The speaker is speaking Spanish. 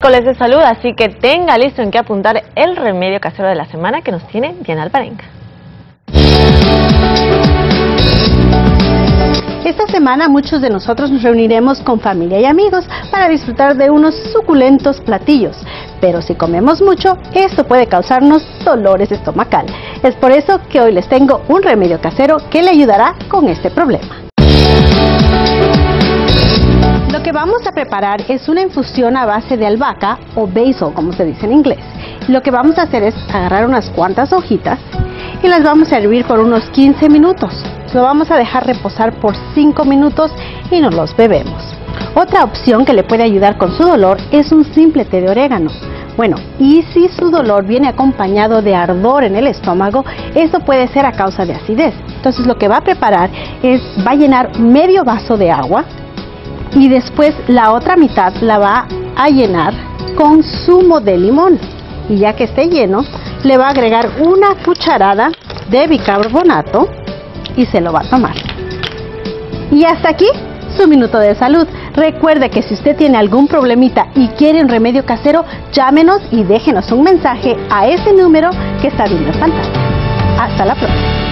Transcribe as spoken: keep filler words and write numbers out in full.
miércoles de salud, así que tenga listo en qué apuntar el remedio casero de la semana que nos tiene Diana Alvarenga. Esta semana muchos de nosotros nos reuniremos con familia y amigos para disfrutar de unos suculentos platillos. Pero si comemos mucho, esto puede causarnos dolores estomacal. Es por eso que hoy les tengo un remedio casero que le ayudará con este problema. Lo que vamos a preparar es una infusión a base de albahaca o basil, como se dice en inglés. Lo que vamos a hacer es agarrar unas cuantas hojitas y las vamos a hervir por unos quince minutos. Lo vamos a dejar reposar por cinco minutos y nos los bebemos. Otra opción que le puede ayudar con su dolor es un simple té de orégano. Bueno, y si su dolor viene acompañado de ardor en el estómago, eso puede ser a causa de acidez. Entonces lo que va a preparar es, va a llenar medio vaso de agua y después la otra mitad la va a llenar con zumo de limón. Y ya que esté lleno, le va a agregar una cucharada de bicarbonato y se lo va a tomar. Y hasta aquí su minuto de salud. Recuerde que si usted tiene algún problemita y quiere un remedio casero, llámenos y déjenos un mensaje a ese número que está viendo en pantalla. Hasta la próxima.